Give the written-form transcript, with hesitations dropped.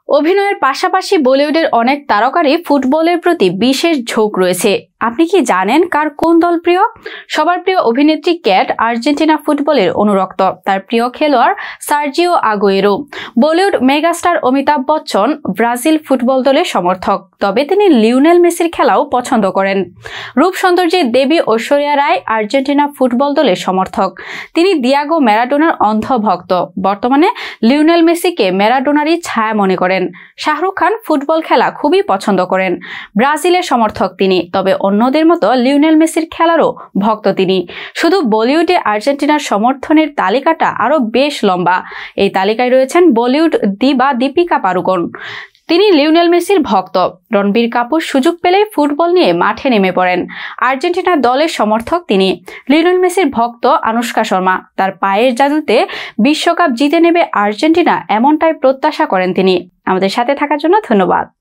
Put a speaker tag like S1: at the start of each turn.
S1: অভিনয়ের পাশাপাশি বলিউডের অনেক তারকারই ফুটবলের প্রতি বিশেষ ঝোঁক রয়েছে। আপনি কি জানেন কার কোন দল প্রিয়? সবার প্রিয় অভিনেত্রী ক্যাট আর্জেন্টিনা ফুটবলের অনুরক্ত। তার প্রিয় খেলোয়াড় Sergio Aguero. Bollywood megastar Amitabh Bachchan Brazil football দলের সমর্থক, তবে তিনি লিওনেল মেসির খেলাও পছন্দ করেন। রূপ সৌন্দর্যের দেবী ঐশ্বরিয়া রায় আর্জেন্টিনা ফুটবল দলের সমর্থক। তিনি দিয়াগো ম্যারাডোনার অন্ধ ভক্ত। বর্তমানে লিওনেল মেসিকে ম্যারাডোনারই ছায়া মনে করেন। শাহরুখ খান ফুটবল খেলা খুবই পছন্দ করেন। ব্রাজিলের সমর্থক তিনি, তবে অন্যদের মতো লিওনেল মেসির খেলারও ভক্ত তিনি। শুধু বলিউডে আর্জেন্টিনার সমর্থনের তালিকাটা আরো বেশ লম্বা। এই তালিকায় রয়েছেন বলিউড দিবা দীপিকা পাড়ুকোন। তিনি লিওনেল মেসির ভক্ত। রণবীর কাপুর সুযোগ পেলেই ফুটবল নিয়ে মাঠে নেমে পড়েন। আর্জেন্টিনা দলের সমর্থক তিনি। লিওনেল মেসির ভক্ত আনুশকা শর্মা। তার পায়ের জাদুতে বিশ্বকাপ জিতে নেবে আর্জেন্টিনা, এমনটাই প্রত্যাশা করেন তিনি। আমাদের সাথে থাকার জন্য ধন্যবাদ।